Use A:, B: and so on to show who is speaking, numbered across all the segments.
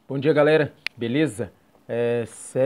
A: Bom dia, galera. Beleza? É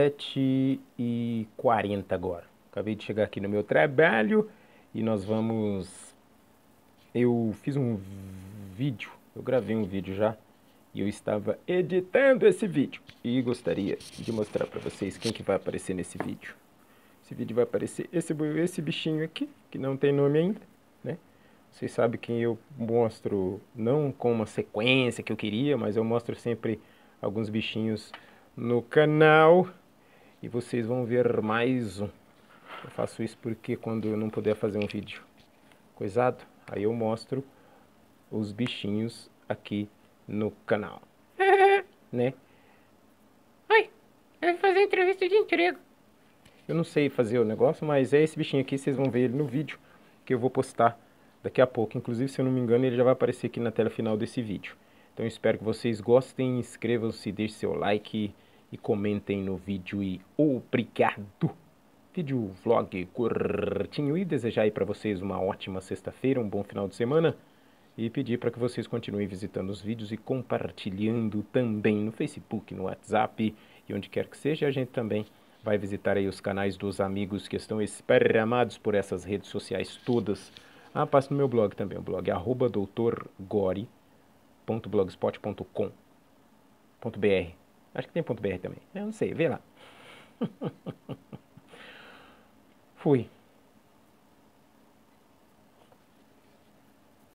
A: 7h40 agora. Acabei de chegar aqui no meu trabalho e nós vamos... Eu fiz um vídeo, eu gravei um vídeo já e eu estava editando esse vídeo e gostaria de mostrar para vocês quem que vai aparecer nesse vídeo. Esse vídeo vai aparecer esse bichinho aqui, que não tem nome ainda, né? Vocês sabem que eu mostro, não com uma sequência que eu queria, mas eu mostro sempre alguns bichinhos no canal. E vocês vão ver mais um. Eu faço isso porque quando eu não puder fazer um vídeo coisado, aí eu mostro os bichinhos aqui no canal. Né? Ai, eu vou fazer entrevista de emprego. Eu não sei fazer o negócio, mas é esse bichinho aqui, vocês vão ver ele no vídeo que eu vou postar daqui a pouco. Inclusive, se eu não me engano, ele já vai aparecer aqui na tela final desse vídeo. Então, eu espero que vocês gostem, inscrevam-se, deixem seu like e comentem no vídeo. E obrigado! Vídeo vlog curtinho e desejar aí para vocês uma ótima sexta-feira, um bom final de semana. E pedir para que vocês continuem visitando os vídeos e compartilhando também no Facebook, no WhatsApp e onde quer que seja. A gente também vai visitar aí os canais dos amigos que estão esparramados por essas redes sociais todas. Ah, passa no meu blog também, o blog é doutorgore.blogspot.com.br. Acho que tem .br também, eu não sei, vê lá. Fui.